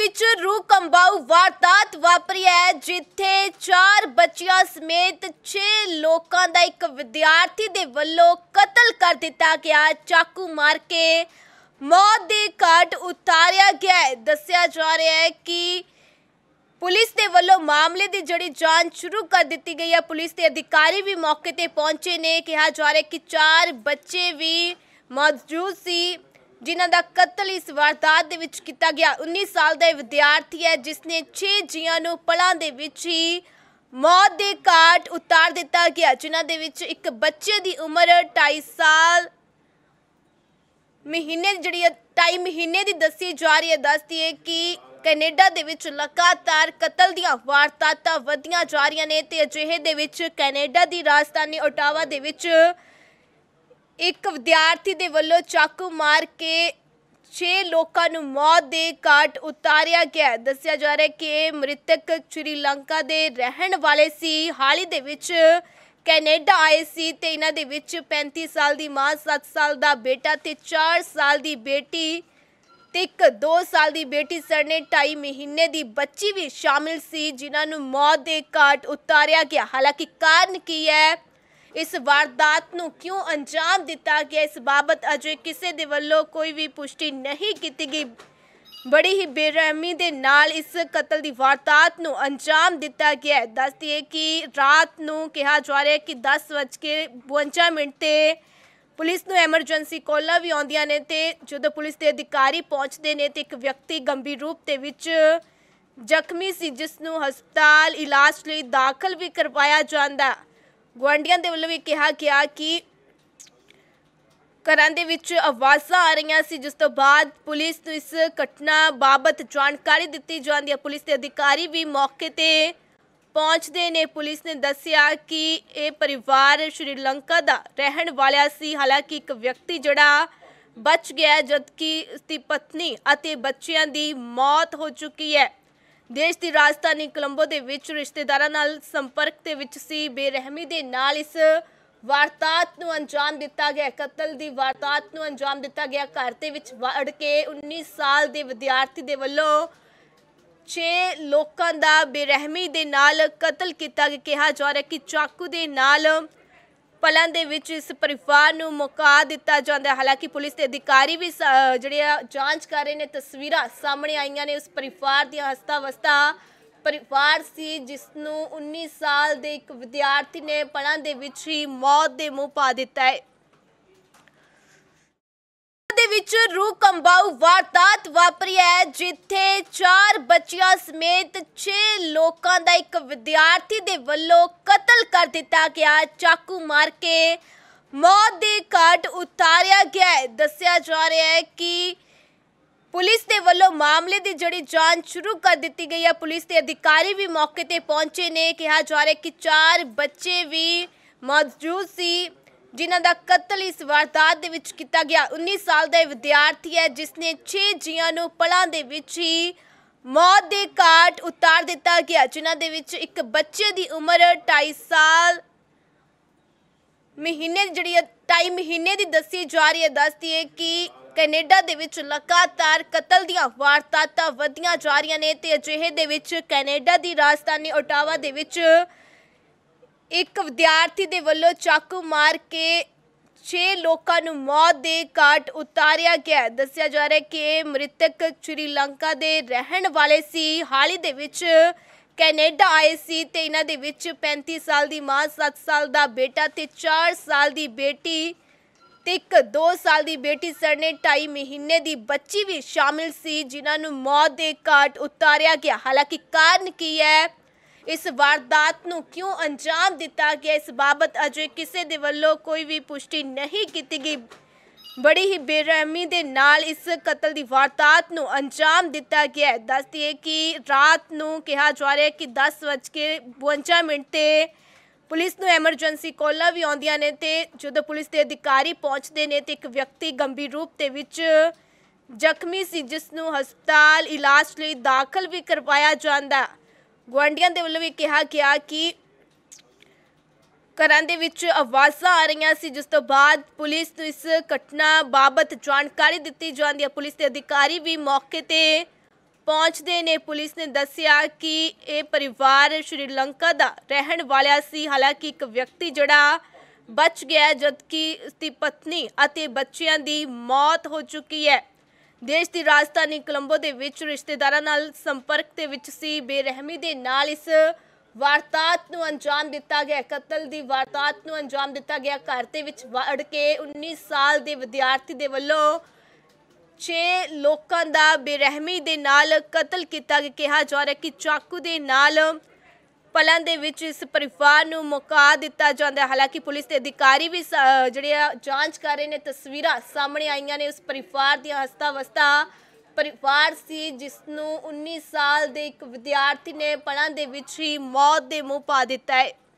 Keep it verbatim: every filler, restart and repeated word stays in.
विच रूह कंबाऊ वारदात वापरी है जिथे चार बच्चियां समेत छे लोगों का एक विद्यार्थी दे वल्लों कतल कर दिता गया। चाकू मार के मौत दे घाट उतारिया गया है। दस्सिया जा रहा है कि पुलिस दे वल्लों मामले की जड़ी जांच शुरू कर दी गई है। पुलिस के अधिकारी भी मौके ते पहुंचे ने। कहा जा रहा है कि चार बच्चे भी मौजूद सी जिन्हां दा कतल इस वारदात दे विच किया गया। उन्नीस साल का विद्यार्थी है जिसने छे जियां नूं पलां दे विच ही मौत दे घाट उतार दिता गया, जिन्हां दे विच एक बच्चे की उम्र ढाई साल महीने जिहड़ी ढाई महीने की दसी जा रही है। दसदी है कि कैनेडा दे विच लगातार कतल दीआं वारदातां वधियां जा रही ने ते अजिहे दे विच कैनेडा की राजधानी ओटावा दे विच एक विद्यार्थी दे वल्लों चाकू मार के छे लोगों नूं मौत दे घाट उतारिया गया। दस्सिया जा रहा है कि मृतक श्रीलंका दे रहन वाले सी। हाल ही दे विच कैनेडा आए सी ते इन्हां दे विच पैंती साल दी मां, सत्त साल दा बेटा ते चार साल दी बेटी ते एक दो साल दी बेटी सरने ढाई महीने दी बच्ची भी शामिल सी जिन्हां नूं मौत दे घाट उतारिया गया। हालांकि कारण की है, इस वारदात नूं क्यों अंजाम दिता गया, इस बाबत अजे किसी दे वल्लों कोई भी पुष्टि नहीं की गई। बड़ी ही बेरहमी दे नाल इस कतल की वारदात नूं अंजाम दिता गया है। दसदी है कि रात नूं कहा जा रहा है कि दस वज के बवंजा मिनट ते पुलिस नूं एमरजेंसी कॉलां भी आउंदियां ने ते जदों पुलिस के अधिकारी पहुंचते ने ते एक व्यक्ति गंभीर रूप दे विच जख्मी सी जिस नूं हस्पताल इलाज लई दाखल भी करवाया जांदा। गुआंढियों के वल्लों भी कहा गया कि घरां दे विच आवाज़ां आ रही सी, जिस तो बाद पुलिस नूं इस घटना बाबत जानकारी दी जाती है। पुलिस के अधिकारी भी मौके ते पहुंचते ने। पुलिस ने दस्सिया कि यह परिवार श्रीलंका दा रहन वाला सी। हालांकि एक व्यक्ति जड़ा बच गया जबकि उसकी पत्नी अते बच्चियां दी मौत हो चुकी है। देश की राजधानी कोलंबो दे विच रिश्तेदारां नाल संपर्क दे विच सी। बेरहमी दे नाल इस वारदात नूं अंजाम दिता गया। कतल दी वारदात नूं अंजाम दिता गया। घर दे विच वड़ के उन्नीस साल दे विद्यार्थी दे वल्लों छे लोकां दा बेरहमी दे नाल कतल किया गया। कहा जा रहा है कि चाकू दे नाल पलां दे विच इस परिवार नूं मुका दिता जांदा है। हालांकि पुलिस के अधिकारी भी जिहड़े जांच कर रहे हैं। तस्वीरां सामने आईयां ने उस परिवार दी हस्ता वस्ता परिवार सी जिसनूं उन्नीस साल दे एक विद्यार्थी ने पलां दे विच ही मौत दे मुंह पा दिता है। दे विच रूह कंबाऊ वारदात वापरी है जिथे चार बच्चियां समेत छे लोगों का एक विद्यार्थी दे वल्लों कतल कर दिता गया। चाकू मार के मौत दे घाट उतारिया गया है। दस्सिया जा रहा है कि पुलिस के वल्लों मामले की जड़ी जांच शुरू कर दी गई है। पुलिस के अधिकारी भी मौके ते पहुंचे ने। कहा जा रहा है कि चार बच्चे भी मौजूद सी जिन्हां दा कतल इस वारदात दे विच किया गया। उन्नीस साल का विद्यार्थी है जिसने छे जियां नूं पलां दे विच ही मौत दे घाट उतार दिता गया, जिन्हां दे विच एक बच्चे की उम्र ढाई साल महीने जिहड़ी ढाई महीने की दसी जा रही है। दसदी है कि कैनेडा दे विच लगातार कतल दीआं वारदातां वधियां जा रही ने ते अजिहे दे विच कैनेडा की राजधानी ओटावा दे विच एक विद्यार्थी दे वल्लों चाकू मार के छे लोगों नूं मौत दे घाट उतारिया गया। दस्सिया जा रहा है कि मृतक श्रीलंका दे रहन वाले सी। हाल ही दे विच कैनेडा आए सी ते इन्हां दे विच पैंती साल दी मां, सत्त साल दा बेटा ते चार साल दी बेटी ते एक दो साल दी बेटी सरने ढाई महीने दी बच्ची भी शामिल सी जिन्हां नूं मौत दे घाट उतारिया गया। हालांकि कारण की है, इस वारदात नूं क्यों अंजाम दिता गया, इस बाबत अजे किसी दे वल्लों कोई भी पुष्टि नहीं की गई। बड़ी ही बेरहमी दे नाल इस कतल की वारदात नूं अंजाम दिता गया है। दसदी है कि रात नूं कहा जा रहा है कि दस वज के बवंजा मिनट ते पुलिस नूं एमरजेंसी कॉलां भी आउंदियां ने ते जदों पुलिस के अधिकारी पहुंचते ने ते एक व्यक्ति गंभीर रूप दे विच जख्मी सी जिस नूं हस्पताल इलाज लई दाखल भी करवाया जांदा। गुआंढियों के वल्लों भी कहा गया कि घरां दे विच आवाज़ां आ रही सी, जिस तो बाद पुलिस नूं इस घटना बाबत जानकारी दी जाती है। पुलिस के अधिकारी भी मौके ते ਪਹੁੰਚਦੇ ਨੇ ਪੁਲਿਸ ਨੇ ਦੱਸਿਆ ਕਿ ਇਹ ਪਰਿਵਾਰ ਸ਼੍ਰੀਲੰਕਾ ਦਾ ਰਹਿਣ ਵਾਲਾ ਸੀ। ਹਾਲਾਂਕਿ ਇੱਕ ਵਿਅਕਤੀ ਜਿਹੜਾ ਬਚ ਗਿਆ ਜਦਕਿ ਉਸਦੀ ਪਤਨੀ ਅਤੇ ਬੱਚਿਆਂ ਦੀ ਮੌਤ ਹੋ ਚੁੱਕੀ ਹੈ। ਦੇਸ਼ ਦੀ ਰਾਜਧਾਨੀ ਕੋਲੰਬੋ ਦੇ ਵਿੱਚ ਰਿਸ਼ਤੇਦਾਰਾਂ ਨਾਲ ਸੰਪਰਕ ਦੇ ਵਿੱਚ ਸੀ। ਬੇਰਹਿਮੀ ਦੇ ਨਾਲ ਇਸ ਵਾਰਦਾਤ ਨੂੰ ਅੰਜਾਮ ਦਿੱਤਾ ਗਿਆ, ਕਤਲ ਦੀ ਵਾਰਦਾਤ ਨੂੰ ਅੰਜਾਮ ਦਿੱਤਾ ਗਿਆ। ਘਰ ਦੇ ਵਿੱਚ ਵੜ ਕੇ ਉੱਨੀ ਸਾਲ ਦੇ ਵਿਦਿਆਰਥੀ ਦੇ ਵੱਲੋਂ ਛੇ ਲੋਕਾਂ ਦਾ ਬੇਰਹਿਮੀ ਦੇ ਨਾਲ ਕਤਲ ਕੀਤਾ ਗਿਆ। ਕਿਹਾ ਜਾ ਰਿਹਾ ਕਿ ਚਾਕੂ ਦੇ ਨਾਲ ਪਲਾਂ ਦੇ ਵਿੱਚ ਇਸ ਪਰਿਵਾਰ ਨੂੰ ਮੁਕਾ ਦਿੱਤਾ ਜਾਂਦਾ। ਹਾਲਾਂਕਿ ਪੁਲਿਸ ਦੇ ਅਧਿਕਾਰੀ ਵੀ ਜਿਹੜੇ ਆ ਜਾਂਚ ਕਰ ਰਹੇ ਨੇ। ਤਸਵੀਰਾਂ ਸਾਹਮਣੇ ਆਈਆਂ ਨੇ ਉਸ ਪਰਿਵਾਰ ਦੀਆਂ। ਹਸਤਾ ਵਸਤਾ ਪਰਿਵਾਰ ਸੀ ਜਿਸ ਨੂੰ ਉੱਨੀ ਸਾਲ ਦੇ ਇੱਕ ਵਿਦਿਆਰਥੀ ਨੇ ਪਲਾਂ ਦੇ ਵਿੱਚ ਹੀ ਮੌਤ ਦੇ ਮੂੰਹ ਪਾ ਦਿੱਤਾ ਹੈ।